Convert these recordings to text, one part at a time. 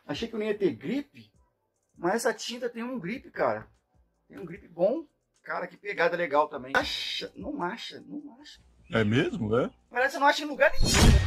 Achei que eu não ia ter gripe, mas essa tinta tem um gripe, cara. Tem um gripe bom. Cara, que pegada legal também. Não acha. É mesmo, é? Parece que você não acha em lugar nenhum.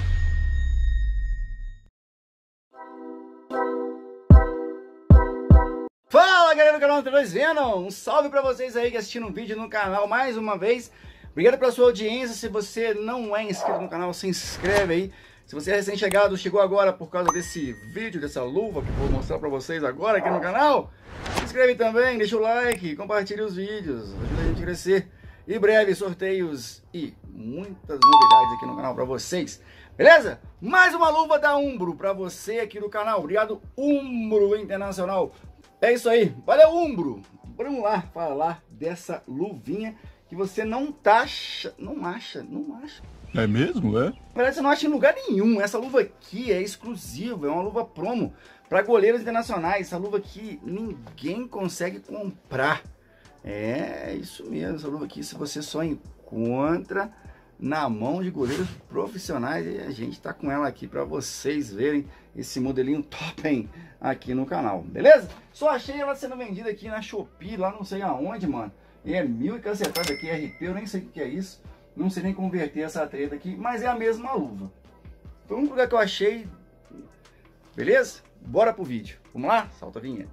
Fala, galera do canal T2 Venom. Um salve pra vocês aí que assistiram um vídeo no canal mais uma vez. Obrigado pela sua audiência. Se você não é inscrito no canal, se inscreve aí. Se você é recém-chegado, chegou agora por causa desse vídeo, dessa luva que eu vou mostrar pra vocês agora aqui no canal, se inscreve também, deixa o like, compartilhe os vídeos, ajuda a gente a crescer. E breve sorteios e muitas novidades aqui no canal pra vocês, beleza? Mais uma luva da Umbro pra você aqui no canal. Obrigado, Umbro Internacional. É isso aí, valeu, Umbro. Vamos lá falar dessa luvinha que você não acha. É mesmo, é? Parece que você não acha em lugar nenhum. Essa luva aqui é exclusiva, é uma luva promo para goleiros internacionais. Essa luva aqui ninguém consegue comprar. É isso mesmo, essa luva aqui se você só encontra na mão de goleiros profissionais. E a gente tá com ela aqui para vocês verem esse modelinho top, hein, aqui no canal, beleza? Só achei ela sendo vendida aqui na Shopee, lá não sei aonde, mano. E é 1000 e cacetada aqui, RP, eu nem sei o que é isso. Não sei nem converter essa treta aqui, mas é a mesma luva. Foi um lugar que eu achei. Beleza? Bora pro vídeo. Vamos lá? Solta a vinheta.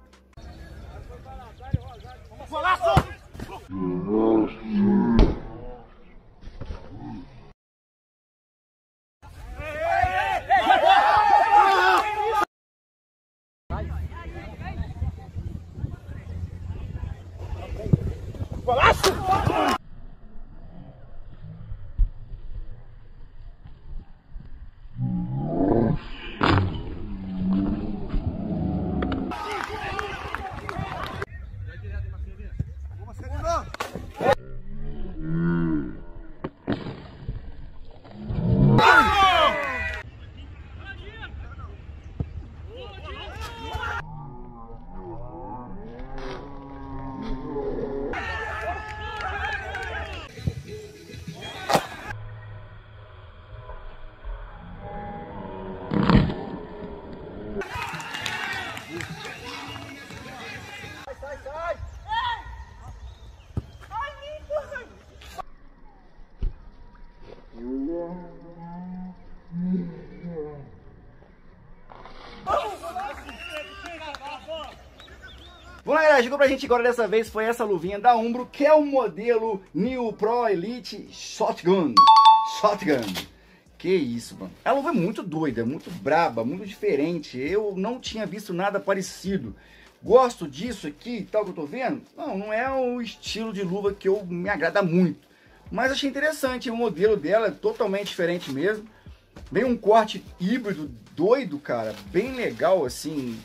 Golaço! Golaço! Bom, galera, chegou pra gente agora dessa vez foi essa luvinha da Umbro, que é o modelo New Pro Elite Shotgun. Que isso, mano. A luva é muito doida, muito braba, muito diferente. Eu não tinha visto nada parecido. Gosto disso aqui, tal que eu tô vendo? Não é o estilo de luva que me agrada muito. Mas achei interessante, o modelo dela é totalmente diferente mesmo. Vem um corte híbrido doido, cara, bem legal, assim,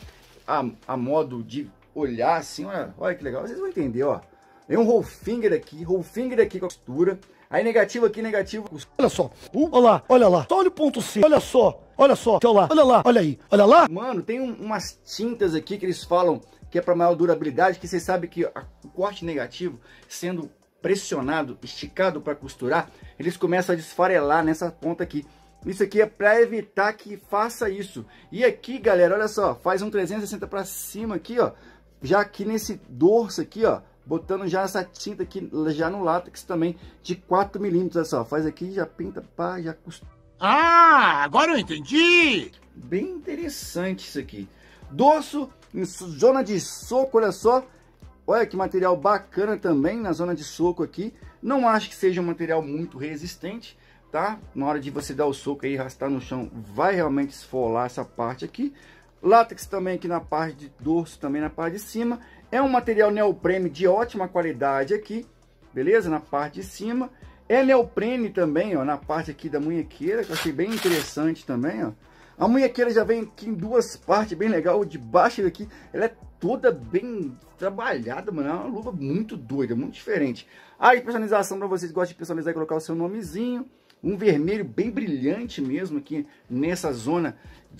a modo de olhar, assim, olha que legal. Vocês vão entender, ó. Vem um roll finger aqui com a costura. Aí negativo aqui, negativo. Olha só, olha lá. Só olha o ponto C, olha só, olha lá, olha aí, olha lá. Mano, tem umas tintas aqui que eles falam que é para maior durabilidade, que você sabe que o corte negativo, sendo pressionado, esticado para costurar, eles começam a desfarelar nessa ponta aqui. Isso aqui é para evitar que faça isso. E aqui, galera, olha só, faz um 360 para cima aqui, ó. Já aqui nesse dorso aqui, ó, botando já essa tinta aqui, já no látex também, de 4 milímetros, olha só. Faz aqui, já pinta, pá, já costura. Ah, agora eu entendi! Bem interessante isso aqui. Dorso, em zona de soco, olha só. Olha que material bacana também na zona de soco aqui. Não acho que seja um material muito resistente, tá? Na hora de você dar o soco aí, arrastar no chão, vai realmente esfolar essa parte aqui. Látex também aqui na parte de dorso, também na parte de cima. É um material neoprene de ótima qualidade aqui, beleza? Na parte de cima. É neoprene também, ó, na parte aqui da munhequeira, que eu achei bem interessante também, ó. A munhequeira já vem aqui em duas partes, bem legal. De baixo aqui, ela é toda bem trabalhada, mano. É uma luva muito doida, muito diferente. A personalização para vocês que gostam de personalizar e colocar o seu nomezinho. Um vermelho bem brilhante mesmo aqui nessa zona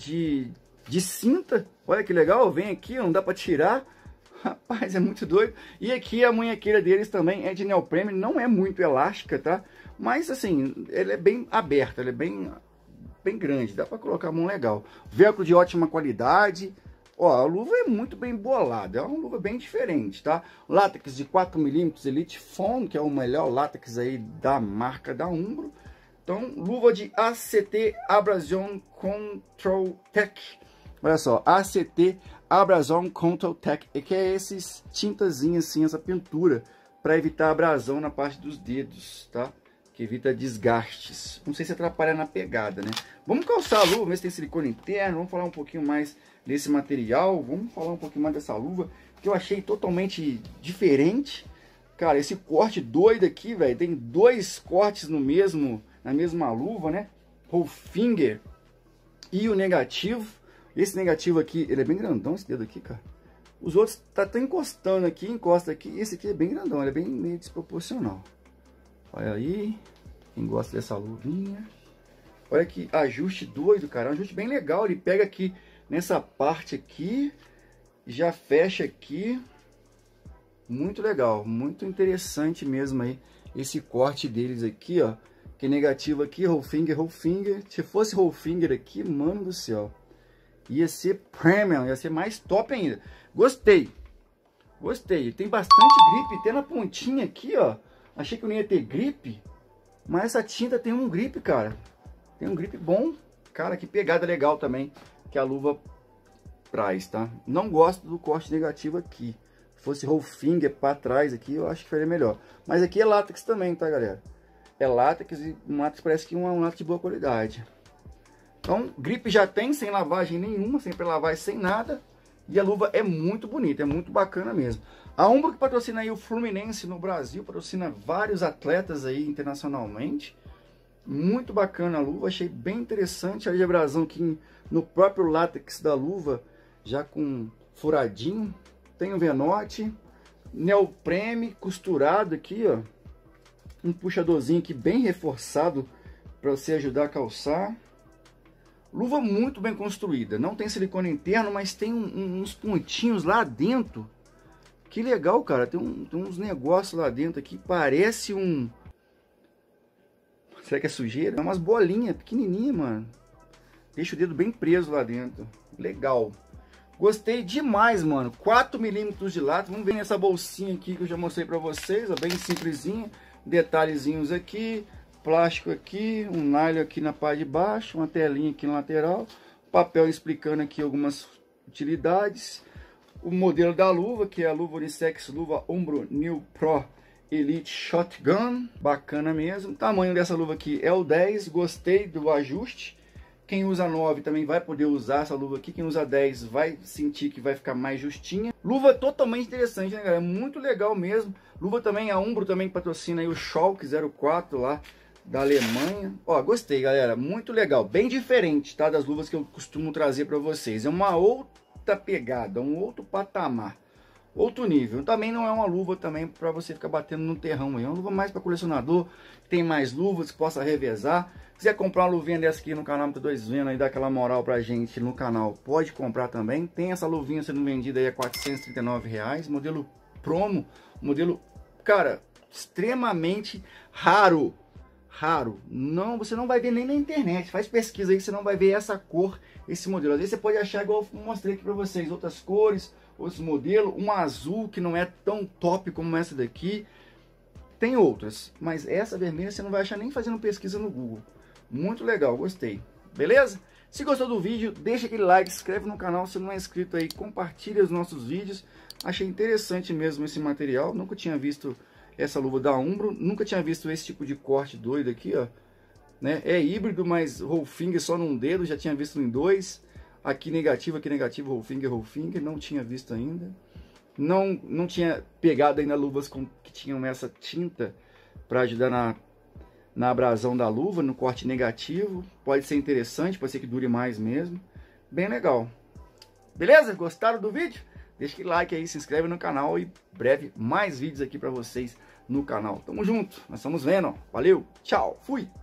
de cinta. Olha que legal, vem aqui, não dá para tirar. Rapaz, é muito doido. E aqui a munhequeira deles também é de neoprene, não é muito elástica, tá? Mas assim, ela é bem aberta, ela é bem grande, dá para colocar a mão legal. Velcro de ótima qualidade. Ó, a luva é muito bem bolada, é uma luva bem diferente, tá? Látex de 4mm Elite Foam, que é o melhor látex aí da marca da Umbro. Então, luva de ACT Abrasion Control Tech. Olha só, ACT Abrasion Control Tech, que é esses tintazinhas assim, essa pintura, para evitar abrasão na parte dos dedos, tá? Que evita desgastes. Não sei se atrapalha na pegada, né? Vamos calçar a luva, ver se tem silicone interno, vamos falar um pouquinho mais desse material, vamos falar um pouquinho mais dessa luva, que eu achei totalmente diferente. Cara, esse corte doido aqui, velho, tem 2 cortes na mesma luva, né? Whole finger e o negativo. Esse negativo aqui, ele é bem grandão, esse dedo aqui, cara. Os outros tá encostando aqui, encosta aqui. Esse aqui é bem grandão, ele é bem meio desproporcional. Olha aí, quem gosta dessa luvinha. Olha que ajuste doido, cara. É um ajuste bem legal. Ele pega aqui nessa parte aqui, já fecha aqui. Muito legal, muito interessante mesmo aí. Esse corte deles aqui, ó. Que é negativo aqui, whole finger, whole finger. Se fosse whole finger aqui, mano do céu, ia ser premium, ia ser mais top ainda. Gostei. Gostei. Tem bastante grip, tem na pontinha aqui, ó. Achei que eu não ia ter grip, mas essa tinta tem um grip, cara. Tem um grip bom. Cara, que pegada legal também que a luva traz, tá? Não gosto do corte negativo aqui. Se fosse whole finger para trás aqui, eu acho que faria melhor. Mas aqui é látex também, tá, galera? É látex e um látex parece que é um látex de boa qualidade. Então, grip já tem, sem lavagem nenhuma, sem pré-lavagem, sem nada. E a luva é muito bonita, é muito bacana mesmo. A Umbro que patrocina aí o Fluminense no Brasil, patrocina vários atletas aí internacionalmente. Muito bacana a luva, achei bem interessante a abrasão aqui no próprio látex da luva, já com furadinho. Tem o venote, neoprene costurado aqui, ó. Um puxadorzinho aqui bem reforçado para você ajudar a calçar. Luva muito bem construída, não tem silicone interno, mas tem uns pontinhos lá dentro. Que legal, cara, tem uns negócios lá dentro aqui, parece um... Será que é sujeira? É umas bolinhas pequenininhas, mano. Deixa o dedo bem preso lá dentro. Legal. Gostei demais, mano. 4mm de lata. Vamos ver nessa bolsinha aqui que eu já mostrei pra vocês, ó, bem simplesinha. Detalhezinhos aqui. Plástico aqui, um nylon aqui na parte de baixo, uma telinha aqui na lateral, papel explicando aqui algumas utilidades, o modelo da luva, que é a luva unissex, luva Umbro New Pro Elite Shotgun, bacana mesmo. O tamanho dessa luva aqui é o 10, gostei do ajuste. Quem usa 9 também vai poder usar essa luva aqui, quem usa 10 vai sentir que vai ficar mais justinha. Luva totalmente interessante, né, galera? Muito legal mesmo. Luva também, a Umbro também patrocina aí o Schalke 04 lá, da Alemanha. Ó, gostei, galera, muito legal, bem diferente, tá, das luvas que eu costumo trazer para vocês. É uma outra pegada, um outro patamar, outro nível. Também não é uma luva também para você ficar batendo no terrão aí. É uma luva mais para colecionador, tem mais luvas que possa revezar. Se quiser comprar uma luvinha dessa aqui no canal Moto2 Vendo aí, dar aquela moral pra gente no canal, pode comprar também. Tem essa luvinha sendo vendida aí a R$439, modelo promo, modelo, cara, extremamente raro. Não, você não vai ver nem na internet. Faz pesquisa aí que você não vai ver essa cor, esse modelo. Às vezes você pode achar, igual eu mostrei aqui pra vocês, outras cores, outros modelos, um azul que não é tão top como essa daqui. Tem outras, mas essa vermelha você não vai achar nem fazendo pesquisa no Google. Muito legal, gostei. Beleza? Se gostou do vídeo, deixa aquele like, se inscreve no canal se não é inscrito aí, compartilha os nossos vídeos. Achei interessante mesmo esse material, nunca tinha visto essa luva da Umbro, nunca tinha visto esse tipo de corte doido aqui, ó, né? É híbrido, mas whole finger só num dedo, já tinha visto em 2. Aqui negativo, whole finger, não tinha visto ainda. Não tinha pegado ainda luvas que tinham essa tinta para ajudar na abrasão da luva, no corte negativo. Pode ser interessante, pode ser que dure mais mesmo. Bem legal. Beleza? Gostaram do vídeo? Deixa aquele like aí, se inscreve no canal e breve mais vídeos aqui para vocês no canal. Tamo junto, nós estamos vendo. Valeu, tchau, fui!